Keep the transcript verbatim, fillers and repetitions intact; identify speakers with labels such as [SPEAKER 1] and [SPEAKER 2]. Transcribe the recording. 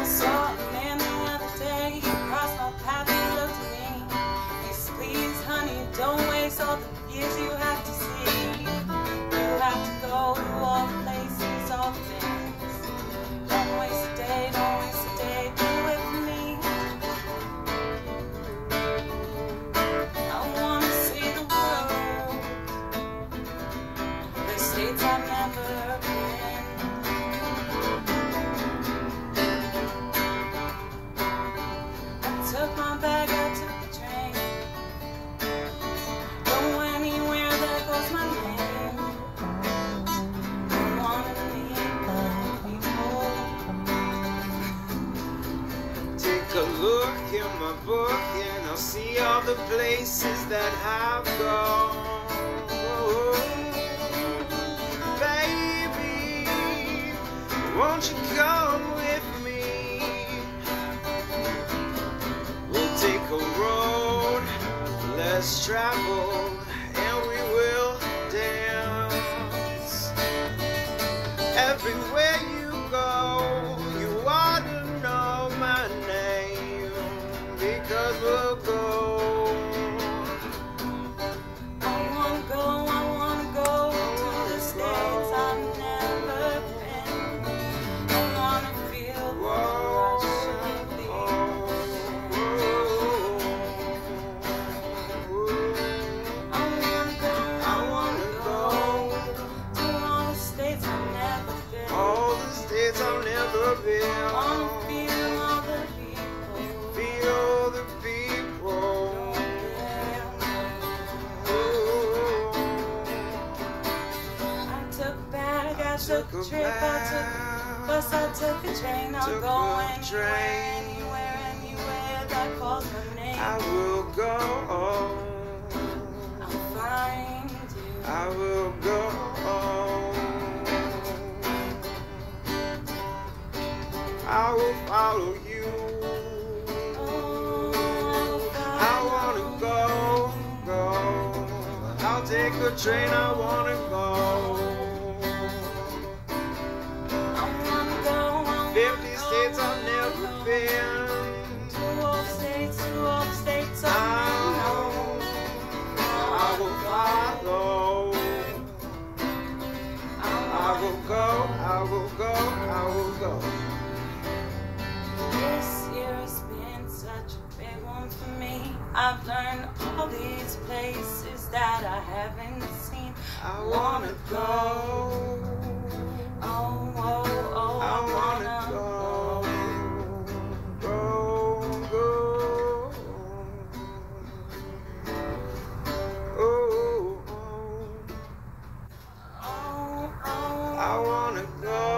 [SPEAKER 1] I saw a man the other day, he crossed my path, he looked at me. He said, please honey, don't waste all the years you have to see. You have to go to all the places, all the things. Don't waste a day, don't waste a day, be with me. I wanna see the world, the states I've never been. Took my bag, I took the train. Go anywhere, there goes my name. I wanna meet the people.
[SPEAKER 2] Take a look in my book and I'll see all the places that I've gone. Baby, won't you come with me? We'll take a road less traveled and we will dance. Everywhere you go, you ought to know my name, because we'll go.
[SPEAKER 1] I wanna go, I wanna go to the states I've never been. I wanna feel the rush of the I wanna go, I wanna go to all the states I've never been.
[SPEAKER 2] All the states I've never been.
[SPEAKER 1] I wanna feel all the people.
[SPEAKER 2] Feel the people.
[SPEAKER 1] I took a bag, I took a trip, I took a bus, I took a train. I'll
[SPEAKER 2] Took
[SPEAKER 1] go
[SPEAKER 2] a
[SPEAKER 1] anywhere,
[SPEAKER 2] train.
[SPEAKER 1] anywhere, anywhere that calls my name.
[SPEAKER 2] I will go.
[SPEAKER 1] I'll find you.
[SPEAKER 2] I will go. I will follow you.
[SPEAKER 1] Oh,
[SPEAKER 2] I wanna go, go. I'll take a train, I wanna go.
[SPEAKER 1] I wanna go, I wanna
[SPEAKER 2] Fifty
[SPEAKER 1] go,
[SPEAKER 2] states I've never been.
[SPEAKER 1] to all the states, to all the states I
[SPEAKER 2] I
[SPEAKER 1] know.
[SPEAKER 2] I will follow. I will go, I will go, I will go.
[SPEAKER 1] This year has been such a big one for me. I've learned all these places that I haven't seen.
[SPEAKER 2] I wanna go.
[SPEAKER 1] Oh, oh, oh,
[SPEAKER 2] I wanna go. Go, go. Oh, oh.
[SPEAKER 1] Oh, oh,
[SPEAKER 2] I wanna go.